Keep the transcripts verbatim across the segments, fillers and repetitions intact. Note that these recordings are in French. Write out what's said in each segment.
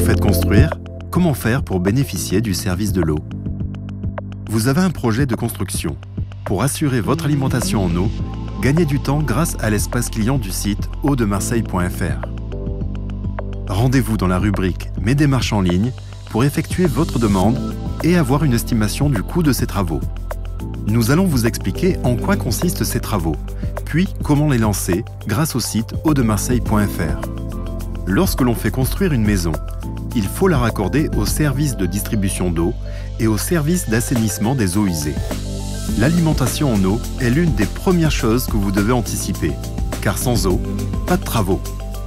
faites construire, comment faire pour bénéficier du service de l'eau? Vous avez un projet de construction. Pour assurer votre alimentation en eau, gagnez du temps grâce à l'espace client du site eau de marseille point f r. Rendez-vous dans la rubrique « Mes démarches en ligne » pour effectuer votre demande et avoir une estimation du coût de ces travaux. Nous allons vous expliquer en quoi consistent ces travaux, puis comment les lancer grâce au site eau de marseille point f r. Lorsque l'on fait construire une maison, il faut la raccorder au service de distribution d'eau et au service d'assainissement des eaux usées. L'alimentation en eau est l'une des premières choses que vous devez anticiper, car sans eau, pas de travaux.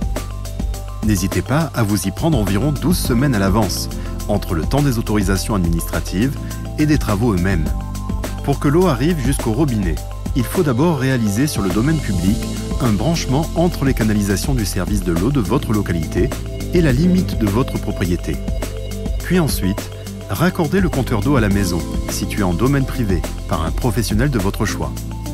N'hésitez pas à vous y prendre environ douze semaines à l'avance, entre le temps des autorisations administratives et des travaux eux-mêmes. Pour que l'eau arrive jusqu'au robinet, il faut d'abord réaliser sur le domaine public un branchement entre les canalisations du service de l'eau de votre localité et la limite de votre propriété. Puis ensuite, raccordez le compteur d'eau à la maison, situé en domaine privé, par un professionnel de votre choix.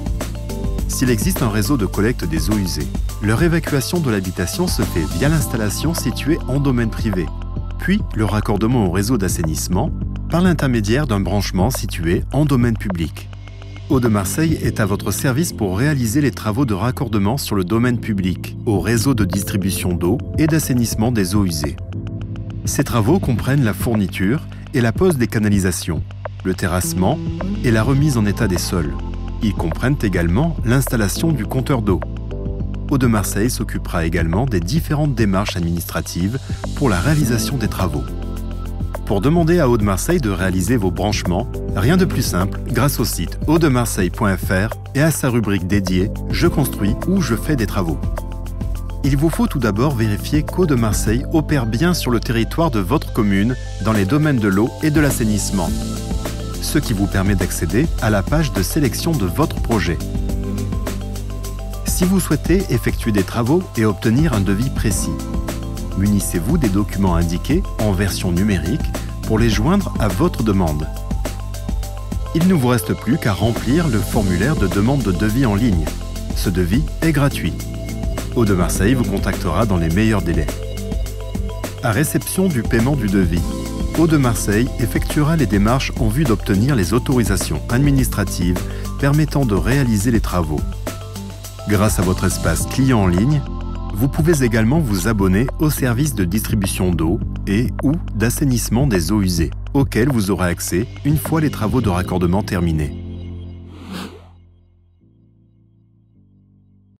S'il existe un réseau de collecte des eaux usées, leur évacuation de l'habitation se fait via l'installation située en domaine privé, puis le raccordement au réseau d'assainissement par l'intermédiaire d'un branchement situé en domaine public. Eau de Marseille est à votre service pour réaliser les travaux de raccordement sur le domaine public, au réseau de distribution d'eau et d'assainissement des eaux usées. Ces travaux comprennent la fourniture et la pose des canalisations, le terrassement et la remise en état des sols. Ils comprennent également l'installation du compteur d'eau. Eau de Marseille s'occupera également des différentes démarches administratives pour la réalisation des travaux. Pour demander à Eau de Marseille de réaliser vos branchements, rien de plus simple grâce au site eau de marseille point f r et à sa rubrique dédiée « Je construis » ou « Je fais des travaux ». Il vous faut tout d'abord vérifier qu'Eau de Marseille opère bien sur le territoire de votre commune dans les domaines de l'eau et de l'assainissement, ce qui vous permet d'accéder à la page de sélection de votre projet. Si vous souhaitez effectuer des travaux et obtenir un devis précis, munissez-vous des documents indiqués en version numérique pour les joindre à votre demande. Il ne vous reste plus qu'à remplir le formulaire de demande de devis en ligne. Ce devis est gratuit. Eau de Marseille vous contactera dans les meilleurs délais. À réception du paiement du devis, Eau de Marseille effectuera les démarches en vue d'obtenir les autorisations administratives permettant de réaliser les travaux. Grâce à votre espace client en ligne, vous pouvez également vous abonner au service de distribution d'eau et ou d'assainissement des eaux usées, auquel vous aurez accès une fois les travaux de raccordement terminés.